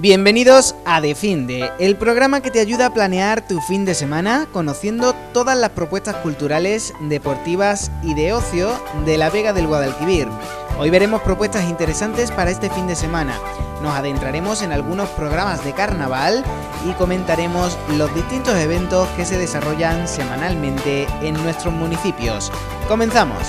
Bienvenidos a De Finde, el programa que te ayuda a planear tu fin de semana conociendo todas las propuestas culturales, deportivas y de ocio de la Vega del Guadalquivir. Hoy veremos propuestas interesantes para este fin de semana. Nos adentraremos en algunos programas de carnaval y comentaremos los distintos eventos que se desarrollan semanalmente en nuestros municipios. ¡Comenzamos!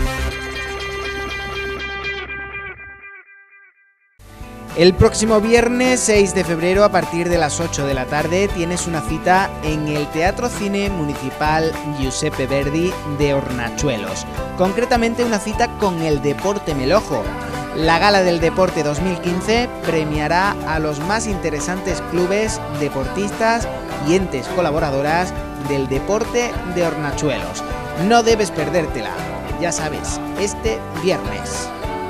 El próximo viernes 6 de febrero a partir de las 8 de la tarde tienes una cita en el Teatro Cine Municipal Giuseppe Verdi de Hornachuelos. Concretamente una cita con el Deporte Melojo. La Gala del Deporte 2015 premiará a los más interesantes clubes, deportistas y entes colaboradoras del deporte de Hornachuelos. No debes perdértela, ya sabes, este viernes.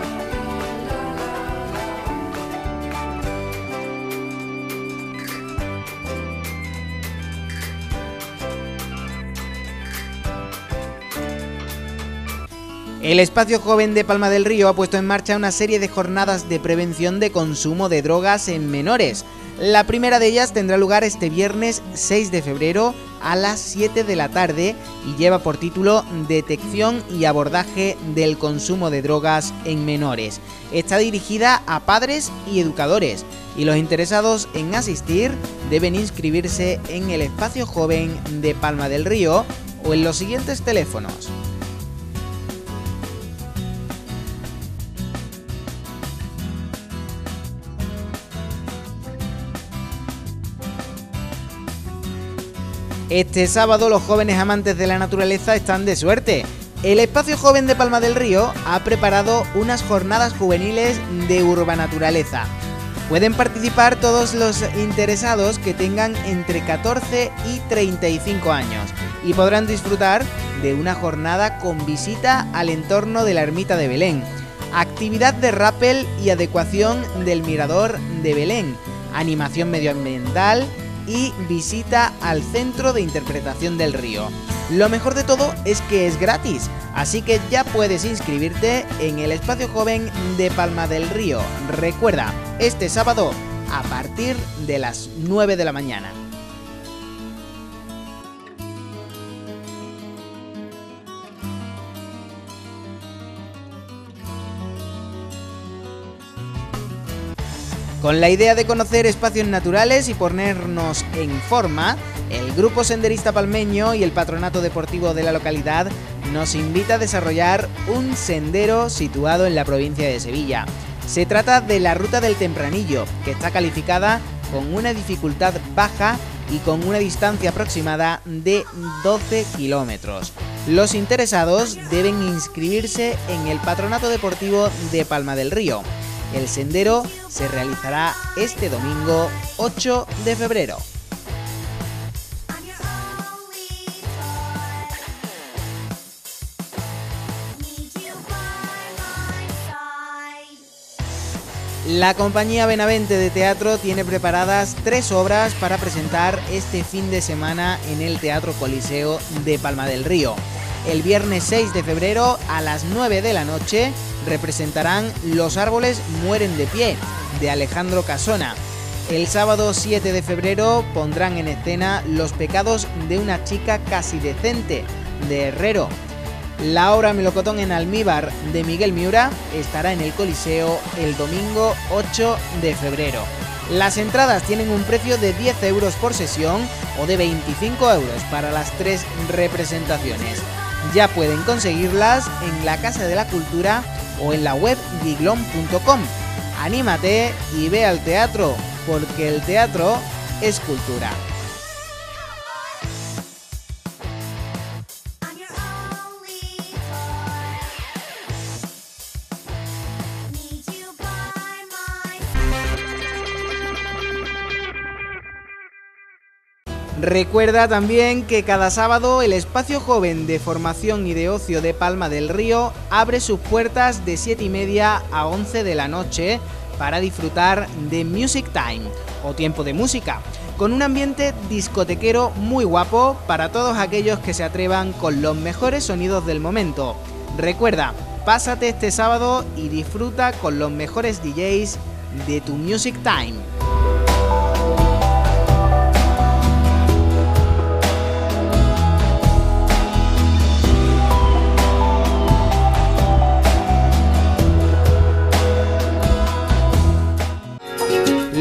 El Espacio Joven de Palma del Río ha puesto en marcha una serie de jornadas de prevención de consumo de drogas en menores. La primera de ellas tendrá lugar este viernes 6 de febrero a las 7 de la tarde y lleva por título Detección y abordaje del consumo de drogas en menores. Está dirigida a padres y educadores y los interesados en asistir deben inscribirse en el Espacio Joven de Palma del Río o en los siguientes teléfonos. Este sábado los jóvenes amantes de la naturaleza están de suerte. El Espacio Joven de Palma del Río ha preparado unas jornadas juveniles de urbanaturaleza. Pueden participar todos los interesados que tengan entre 14 y 35 años y podrán disfrutar de una jornada con visita al entorno de la Ermita de Belén, actividad de rappel y adecuación del Mirador de Belén, animación medioambiental y visita al Centro de Interpretación del Río. Lo mejor de todo es que es gratis, así que ya puedes inscribirte en el Espacio Joven de Palma del Río. Recuerda, este sábado a partir de las 9 de la mañana. Con la idea de conocer espacios naturales y ponernos en forma, el Grupo Senderista Palmeño y el Patronato Deportivo de la localidad nos invita a desarrollar un sendero situado en la provincia de Sevilla. Se trata de la Ruta del Tempranillo, que está calificada con una dificultad baja y con una distancia aproximada de 12 kilómetros. Los interesados deben inscribirse en el Patronato Deportivo de Palma del Río. El sendero se realizará este domingo 8 de febrero. La compañía Benavente de Teatro tiene preparadas 3 obras para presentar este fin de semana en el Teatro Coliseo de Palma del Río. El viernes 6 de febrero a las 9 de la noche representarán Los árboles mueren de pie, de Alejandro Casona. El sábado 7 de febrero pondrán en escena Los pecados de una chica casi decente, de Herrero. La obra Melocotón en almíbar de Miguel Miura estará en el Coliseo el domingo 8 de febrero. Las entradas tienen un precio de 10 euros por sesión o de 25 euros para las 3 representaciones. Ya pueden conseguirlas en la Casa de la Cultura o en la web giglon.com. Anímate y ve al teatro, porque el teatro es cultura. Recuerda también que cada sábado el Espacio Joven de Formación y de Ocio de Palma del Río abre sus puertas de 7:30 a 11 de la noche para disfrutar de Music Time o tiempo de música, con un ambiente discotequero muy guapo para todos aquellos que se atrevan con los mejores sonidos del momento. Recuerda, pásate este sábado y disfruta con los mejores DJs de tu Music Time.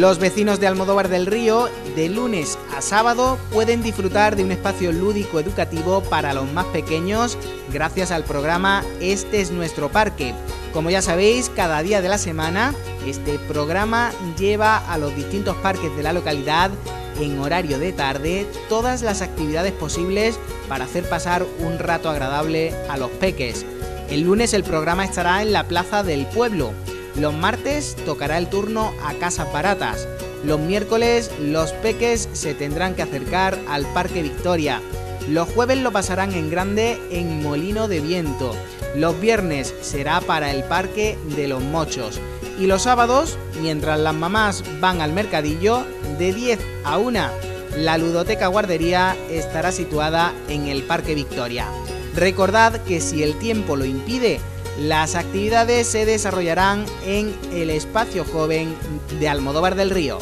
Los vecinos de Almodóvar del Río, de lunes a sábado, pueden disfrutar de un espacio lúdico educativo para los más pequeños gracias al programa Este es nuestro parque. Como ya sabéis, cada día de la semana este programa lleva a los distintos parques de la localidad en horario de tarde todas las actividades posibles para hacer pasar un rato agradable a los peques. El lunes el programa estará en la Plaza del Pueblo. Los martes tocará el turno a Casas Baratas. Los miércoles los peques se tendrán que acercar al Parque Victoria. Los jueves lo pasarán en grande en Molino de Viento. Los viernes será para el Parque de los Mochos. Y los sábados, mientras las mamás van al mercadillo, de 10 a 1, la ludoteca guardería estará situada en el Parque Victoria. Recordad que si el tiempo lo impide, las actividades se desarrollarán en el Espacio Joven de Almodóvar del Río.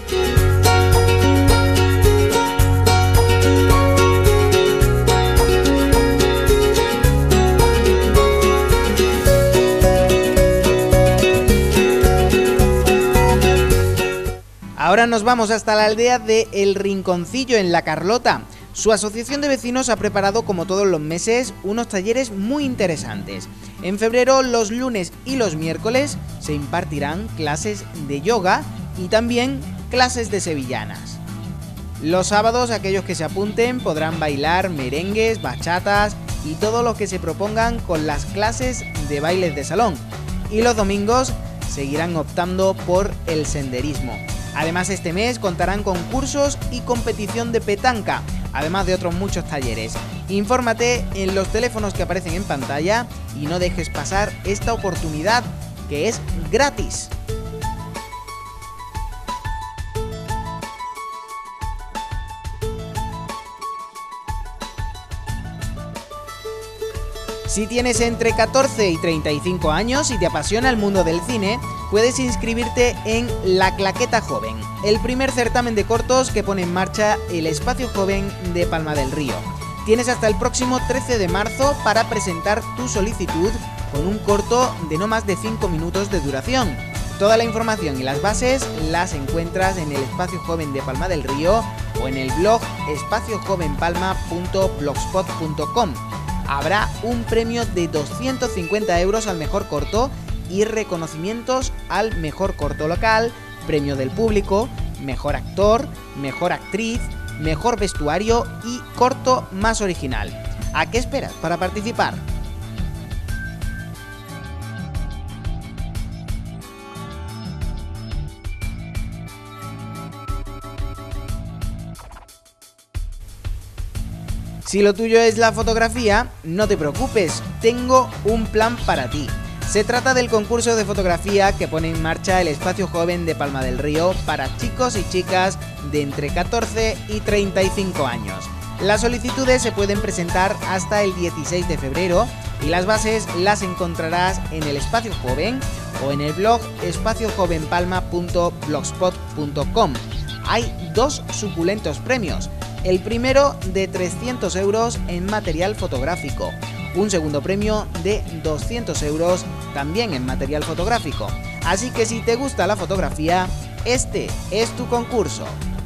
Ahora nos vamos hasta la aldea de El Rinconcillo, en La Carlota. Su asociación de vecinos ha preparado, como todos los meses, unos talleres muy interesantes. En febrero, los lunes y los miércoles, se impartirán clases de yoga y también clases de sevillanas. Los sábados, aquellos que se apunten podrán bailar merengues, bachatas y todo lo que se propongan con las clases de bailes de salón. Y los domingos seguirán optando por el senderismo. Además, este mes contarán con cursos y competición de petanca, además de otros muchos talleres. Infórmate en los teléfonos que aparecen en pantalla y no dejes pasar esta oportunidad, que es gratis. Si tienes entre 14 y 35 años y te apasiona el mundo del cine, puedes inscribirte en La Claqueta Joven, el primer certamen de cortos que pone en marcha el Espacio Joven de Palma del Río. Tienes hasta el próximo 13 de marzo para presentar tu solicitud con un corto de no más de 5 minutos de duración. Toda la información y las bases las encuentras en el Espacio Joven de Palma del Río o en el blog espaciojovenpalma.blogspot.com. Habrá un premio de 250 euros al mejor corto y reconocimientos al mejor corto local, premio del público, mejor actor, mejor actriz, mejor vestuario y corto más original. ¿A qué esperas para participar? Si lo tuyo es la fotografía, no te preocupes, tengo un plan para ti. Se trata del concurso de fotografía que pone en marcha el Espacio Joven de Palma del Río para chicos y chicas de entre 14 y 35 años. Las solicitudes se pueden presentar hasta el 16 de febrero y las bases las encontrarás en el Espacio Joven o en el blog espaciojovenpalma.blogspot.com. Hay 2 suculentos premios. El primero de 300 euros en material fotográfico, un segundo premio de 200 euros también en material fotográfico. Así que si te gusta la fotografía, este es tu concurso.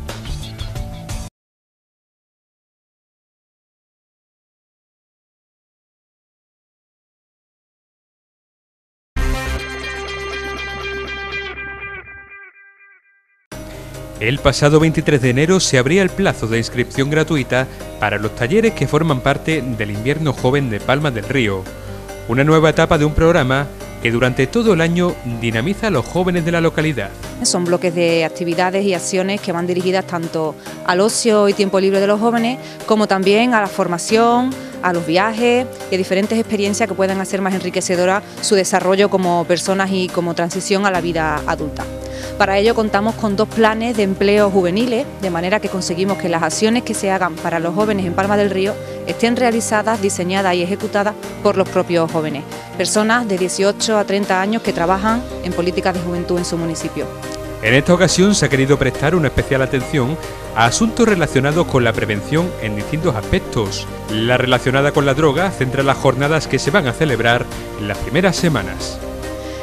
El pasado 23 de enero se abría el plazo de inscripción gratuita para los talleres que forman parte del Invierno Joven de Palma del Río, una nueva etapa de un programa que durante todo el año dinamiza a los jóvenes de la localidad. Son bloques de actividades y acciones que van dirigidas tanto al ocio y tiempo libre de los jóvenes, como también a la formación, a los viajes y a diferentes experiencias que puedan hacer más enriquecedora su desarrollo como personas y como transición a la vida adulta. Para ello contamos con 2 planes de empleo juveniles, de manera que conseguimos que las acciones que se hagan para los jóvenes en Palma del Río estén realizadas, diseñadas y ejecutadas por los propios jóvenes, personas de 18 a 30 años que trabajan en políticas de juventud en su municipio. En esta ocasión se ha querido prestar una especial atención a asuntos relacionados con la prevención en distintos aspectos. La relacionada con la droga centra las jornadas que se van a celebrar en las primeras semanas.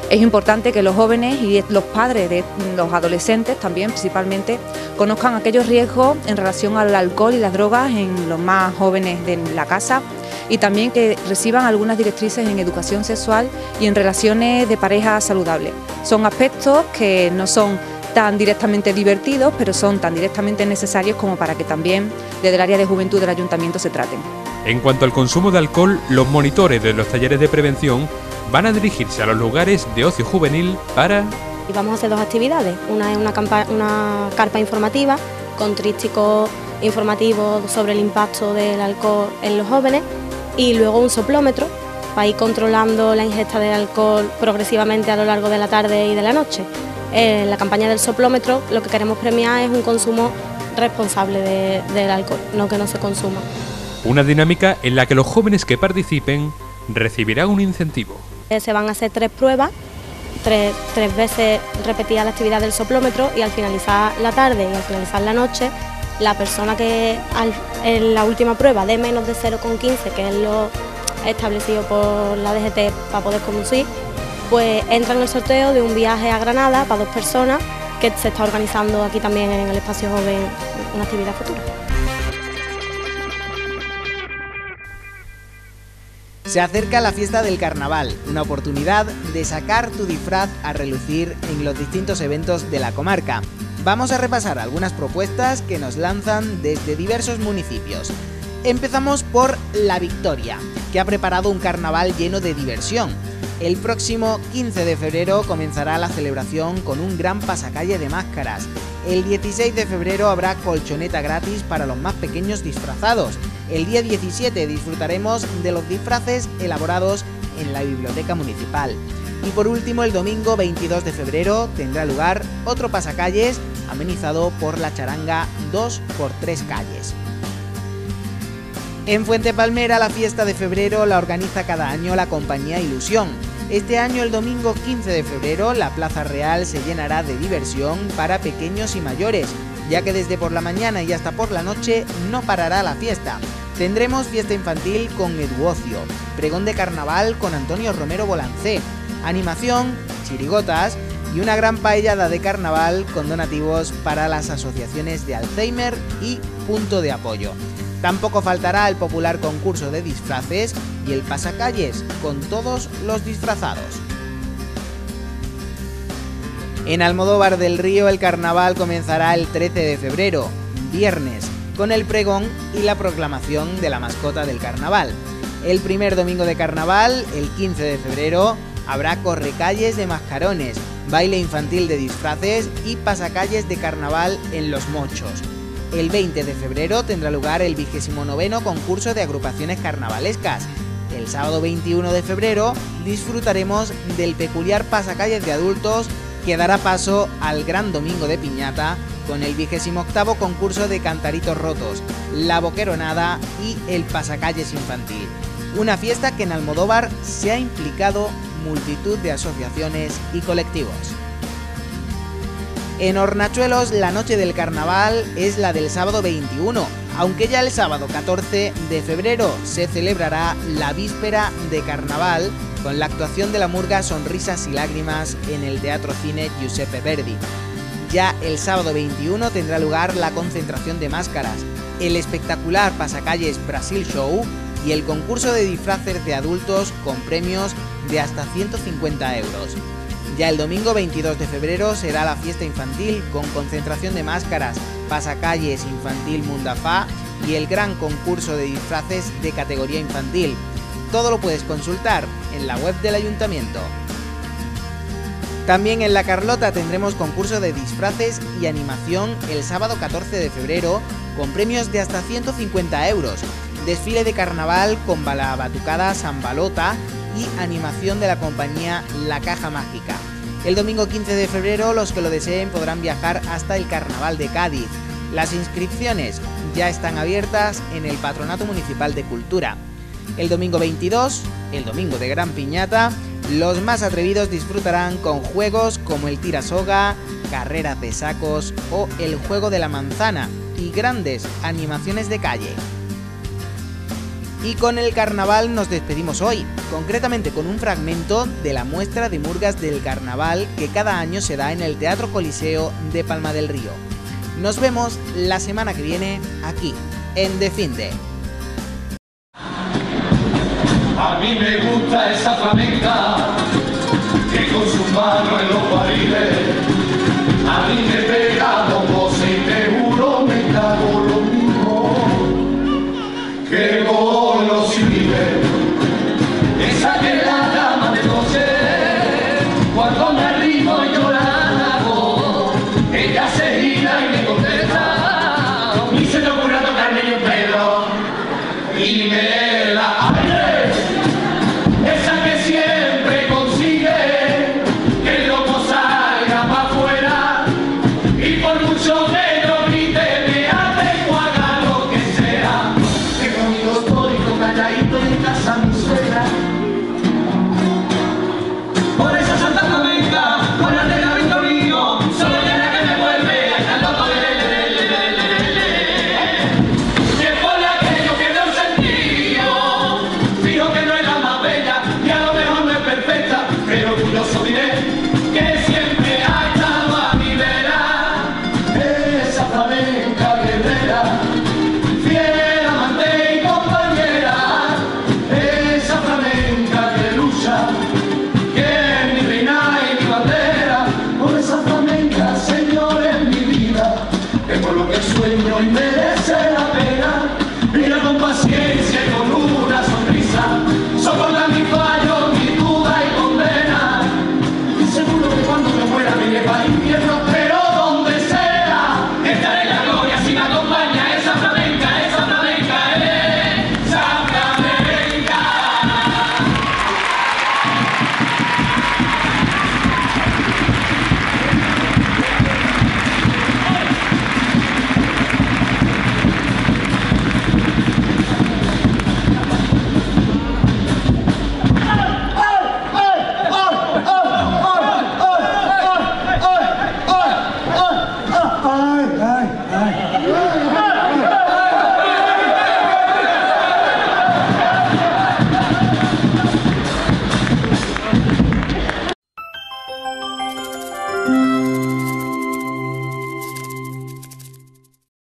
Es importante que los jóvenes y los padres de los adolescentes también principalmente conozcan aquellos riesgos en relación al alcohol y las drogas en los más jóvenes de la casa, y también que reciban algunas directrices en educación sexual y en relaciones de pareja saludables. Son aspectos que no son tan directamente divertidos, pero son tan directamente necesarios como para que también desde el área de juventud del ayuntamiento se traten. En cuanto al consumo de alcohol, los monitores de los talleres de prevención van a dirigirse a los lugares de ocio juvenil para... Y vamos a hacer dos actividades. Una es una carpa informativa con trípticos informativos sobre el impacto del alcohol en los jóvenes, y luego un soplómetro para ir controlando la ingesta de alcohol progresivamente a lo largo de la tarde y de la noche. En la campaña del soplómetro lo que queremos premiar es un consumo responsable del alcohol, no que no se consuma. Una dinámica en la que los jóvenes que participen recibirán un incentivo. Se van a hacer 3 pruebas, tres veces repetida la actividad del soplómetro, y al finalizar la tarde y al finalizar la noche, la persona que en la última prueba dé menos de 0,15, que es lo establecido por la DGT para poder conducir, pues entra en el sorteo de un viaje a Granada para 2 personas, que se está organizando aquí también en el Espacio Joven, una actividad futura. Se acerca la fiesta del carnaval, una oportunidad de sacar tu disfraz a relucir en los distintos eventos de la comarca. Vamos a repasar algunas propuestas que nos lanzan desde diversos municipios. Empezamos por La Victoria, que ha preparado un carnaval lleno de diversión. El próximo 15 de febrero comenzará la celebración con un gran pasacalle de máscaras. El 16 de febrero habrá colchoneta gratis para los más pequeños disfrazados. El día 17 disfrutaremos de los disfraces elaborados en la biblioteca municipal. Y por último, el domingo 22 de febrero tendrá lugar otro pasacalles amenizado por la charanga 2x3 calles. En Fuente Palmera, la fiesta de febrero la organiza cada año la compañía Ilusión. Este año, el domingo 15 de febrero, la Plaza Real se llenará de diversión para pequeños y mayores, ya que desde por la mañana y hasta por la noche no parará la fiesta. Tendremos fiesta infantil con Eduocio, pregón de carnaval con Antonio Romero Bolancé, animación, chirigotas y una gran paellada de carnaval con donativos para las asociaciones de Alzheimer y Punto de Apoyo. Tampoco faltará el popular concurso de disfraces y el pasacalles con todos los disfrazados. En Almodóvar del Río el carnaval comenzará el 13 de febrero, viernes, con el pregón y la proclamación de la mascota del carnaval. El primer domingo de carnaval, el 15 de febrero, habrá correcalles de mascarones, baile infantil de disfraces y pasacalles de carnaval en Los Mochos. El 20 de febrero tendrá lugar el 29º concurso de agrupaciones carnavalescas. El sábado 21 de febrero disfrutaremos del peculiar pasacalles de adultos que dará paso al gran domingo de piñata con el 28º concurso de cantaritos rotos, la boqueronada y el pasacalles infantil. Una fiesta que en Almodóvar se ha implicado multitud de asociaciones y colectivos. En Hornachuelos la noche del carnaval es la del sábado 21, aunque ya el sábado 14 de febrero se celebrará la víspera de carnaval con la actuación de la murga Sonrisas y Lágrimas en el Teatro Cine Giuseppe Verdi. Ya el sábado 21 tendrá lugar la concentración de máscaras, el espectacular pasacalles Brasil Show y el concurso de disfraces de adultos con premios de hasta 150 euros. Ya el domingo 22 de febrero será la fiesta infantil con concentración de máscaras, pasacalles infantil Mundafá y el gran concurso de disfraces de categoría infantil. Todo lo puedes consultar en la web del ayuntamiento. También en La Carlota tendremos concurso de disfraces y animación el sábado 14 de febrero con premios de hasta 150 euros, desfile de carnaval con la batucada Sambalota y animación de la compañía La Caja Mágica. El domingo 15 de febrero los que lo deseen podrán viajar hasta el Carnaval de Cádiz. Las inscripciones ya están abiertas en el Patronato Municipal de Cultura. El domingo 22, el domingo de Gran Piñata, los más atrevidos disfrutarán con juegos como el tirasoga, carreras de sacos o el juego de la manzana y grandes animaciones de calle. Y con el carnaval nos despedimos hoy, concretamente con un fragmento de la muestra de murgas del carnaval que cada año se da en el Teatro Coliseo de Palma del Río. Nos vemos la semana que viene aquí, en De Finde. A mí me gusta esa flamenca